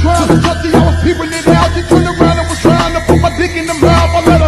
trying to touch it, I was peeping it out. She turned around and was trying to put my dick in the mouth. I let her